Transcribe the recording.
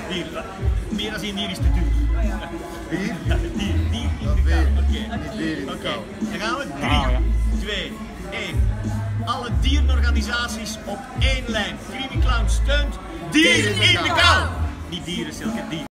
Dier. Meer dan 1 dier is te duur. Dier? Ja, dier in de kou. Oké. Dan gaan we 3, 2, 1. Alle dierenorganisaties op één lijn. Creamy Clown steunt dier in de kou. Niet dieren, Silke, dier.